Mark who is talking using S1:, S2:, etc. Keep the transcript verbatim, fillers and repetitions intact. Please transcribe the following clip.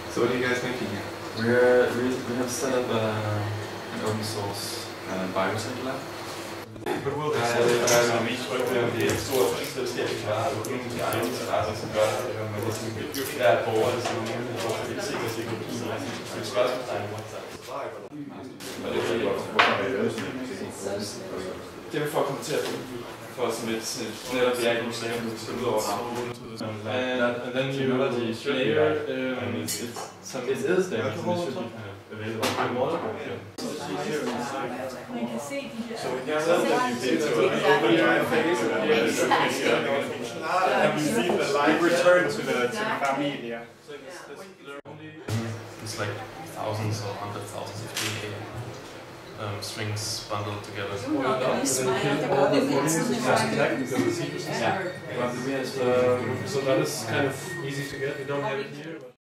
S1: So what are you guys making here?
S2: We're, we, we have set up a, an open source uh, bioset lab.
S1: But will det er det mest frygte, at det er et stort selskab, der har nogle af de egne interesser, som gør, at man kan sige, at der er borgere, der siger, at det er helt sikkert, sikkert, at det er et spørgsmålstegn. Det er for at komme til at for sådan et netop det er et museum, der skal ud over rammen.
S2: And then you layer, um, it's, it's, some, it is there, so it should be kind of available. I'm all about it.
S3: Man kan se de der.
S1: So we can send them to open your face and we see the live return to the to the familia.
S2: It's like thousands or hundred thousands of D N A um, strings bundled together.
S1: Yeah. So that is kind of easy to get. We don't have it here.